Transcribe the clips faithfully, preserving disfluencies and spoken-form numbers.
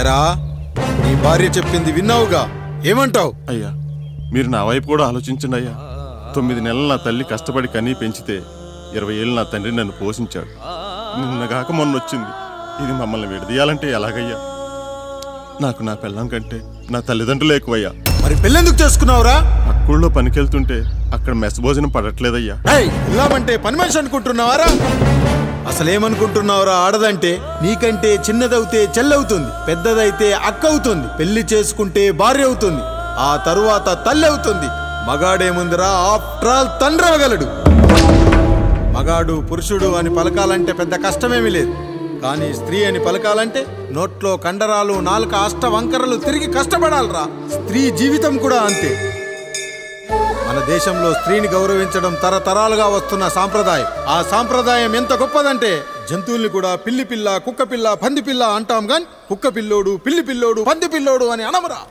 ఎరా నీ భార్య చెప్పింది విన్నావుగా, ఏమంటావు? అయ్యా మీరు నా వైపు కూడా ఆలోచించండి అయ్యా. తొమ్మిది నెలలు నా తల్లి కష్టపడి కనీ పెంచితే ఇరవై ఏళ్ళు నా తండ్రి నన్ను పోషించాడు. నిన్నగాక మొన్న వచ్చింది. ఇది మమ్మల్ని విడదీయాలంటే ఎలాగయ్యా? నాకు నా పిల్లం కంటే నా తల్లిదండ్రులు ఎక్కువయ్యా. మరి పెళ్ళెందుకు చేసుకున్నావురా? పక్కూళ్ళో పనికెళ్తుంటే అక్కడ మెస్ భోజనం పడట్లేదయ్యా. వెళ్ళామంటే పని మనిషి అనుకుంటున్నావారా? అసలేమనుకుంటున్నావురా? ఆడదంటే నీకంటే చిన్నదవుతే చెల్లవుతుంది, పెద్దదైతే అక్క అవుతుంది, పెళ్లి చేసుకుంటే భార్య అవుతుంది, ఆ తరువాత తల్లి అవుతుంది. మగాడేముందిరా, ఆఫ్టర్ ఆల్ తండ్రి అవగలడు. మగాడు పురుషుడు అని పలకాలంటే పెద్ద కష్టమేమీ లేదు. కానీ స్త్రీ అని పలకాలంటే నోట్లో కండరాలు, నాలుక అష్ట వంకరలు తిరిగి కష్టపడాలరా. స్త్రీ జీవితం కూడా అంతే. మన దేశంలో స్త్రీని గౌరవించడం తరతరాలుగా వస్తున్న సాంప్రదాయం. ఆ సాంప్రదాయం ఎంత గొప్పదంటే జంతువుల్ని కూడా పిల్లి పిల్ల, కుక్క పిల్ల, పంది పిల్ల అంటాం గాని కుక్క పిల్లోడు, పిల్లి పిల్లోడు, పంది పిల్లోడు అని అనమరా.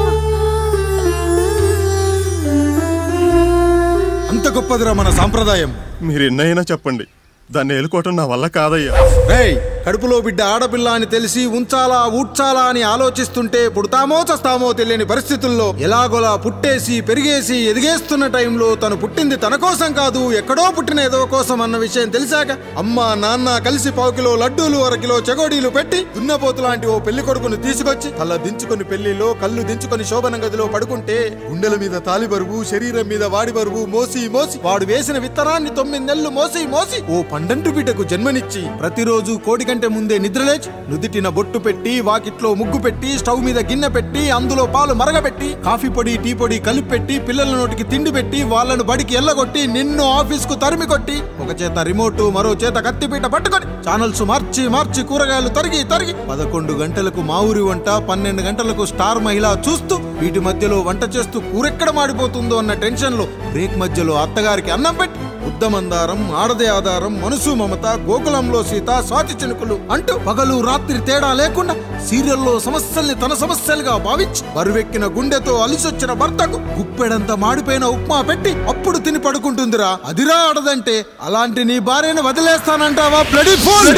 అంత గొప్పదిరా మన సాంప్రదాయం. మీరు ఎన్నైనా చెప్పండి, దాన్ని ఏలుకోవటం నా వల్ల కాదయ్యా. రేయ్, కడుపులో బిడ్డ ఆడపిల్ల అని తెలిసి ఉంచాలా ఊడ్చాలా అని ఆలోచిస్తుంటే పుడతామో చస్తామో తెలియని పరిస్థితుల్లో ఎలాగోలా పుట్టేసి పెరిగేసి ఎదిగేస్తున్న టైంలో తను పుట్టింది తన కోసం కాదు, ఎక్కడో పుట్టిన ఏదో కోసం అన్న విషయం తెలిసాక అమ్మ నాన్న కలిసి పావు కిలో లడ్డూలు, అరకిలో చెగోడీలు పెట్టి దున్నపోతు లాంటి ఓ పెళ్లి కొడుకును తీసుకొచ్చి తల దించుకొని పెళ్లిలో కళ్ళు దించుకొని శోభన గదిలో పడుకుంటే గుండెల మీద తాలి బరువు, శరీరం మీద వాడి బరువు మోసి మోసి వాడు వేసిన విత్తనాన్ని తొమ్మిది నెలలు మోసి మోసి ఓ పండంటు బిడ్డకు జన్మనిచ్చి ప్రతిరోజు కోడి కంటే ముందే నిద్రలేచి నుదిటిన బొట్టు పెట్టి, వాకిట్లో ముగ్గు పెట్టి, స్టవ్ మీద గిన్నె పెట్టి, అందులో పాలు మరగబెట్టి, కాఫీ పొడి టీ పొడి కలిపి పెట్టి, పిల్లల నోటికి తిండి పెట్టి, వాళ్లను బడికి ఎల్లగొట్టి, నిన్ను ఆఫీస్ కు తరిమి కొట్టి, ఒక చేత రిమోట్ మరో చేత కత్తిపీట పట్టుకొని ఛానల్స్ మార్చి మార్చి కూరగాయలు తరిగి తరిగి పదకొండు గంటలకు మా ఊరి వంట, పన్నెండు గంటలకు స్టార్ మహిళ చూస్తూ వీటి మధ్యలో వంట చేస్తూ కూరెక్కడ మాడిపోతుందో అన్న టెన్షన్ లో బ్రేక్ మధ్యలో అత్తగారికి అన్నం పెట్టి ఉద్దమందారం, ఆడదే ఆధారం, మనసు మమత, గోకులంలో సీత, స్వాతి చినుకులు అంటూ పగలు రాత్రి తేడా లేకుండా సీరియల్లో సమస్యల్ని తన సమస్యలుగా భావించి బరువెక్కిన గుండెతో అలిసొచ్చిన భర్తకు గుప్పెడంత మాడిపోయిన ఉప్మా పెట్టి అప్పుడు తిని పడుకుంటుందిరా. అదిరా ఆడదంటే. అలాంటి నీ భార్యను వదిలేస్తానంటావా? Bloody fool!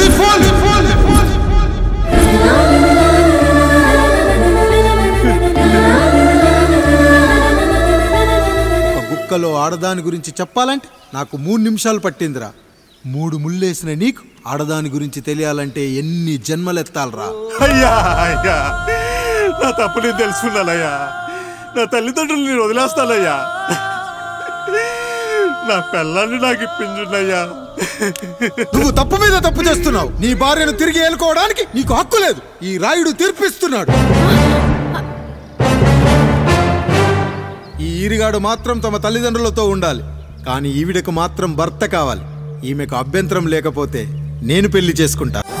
కుక్కలో ఆడదాని గురించి చెప్పాలంటే నాకు మూడు నిమిషాలు పట్టిందిరా. మూడు ముళ్ళేసిన నీకు ఆడదాని గురించి తెలియాలంటే ఎన్ని జన్మలెత్తాలరా. అయ్యా అయ్యా, నా తప్పు నేను తెలుసుకున్నానయ్యా. నా తల్లిదండ్రులు నేను వదిలేస్తానయ్యా. నా పిల్లల్ని నాకు ఇప్పించున్నాయ్యా. నువ్వు తప్పు మీద తప్పు చేస్తున్నావు. నీ భార్యను తిరిగి ఏలుకోవడానికి నీకు హక్కు లేదు. ఈ రాయుడు తీర్పిస్తున్నాడు. ఈ ఈరిగాడు మాత్రం తమ తల్లిదండ్రులతో ఉండాలి, కానీ ఈవిడకు మాత్రం భర్త కావాలి. ఈమెకు అభ్యంతరం లేకపోతే నేను పెళ్లి చేసుకుంటా.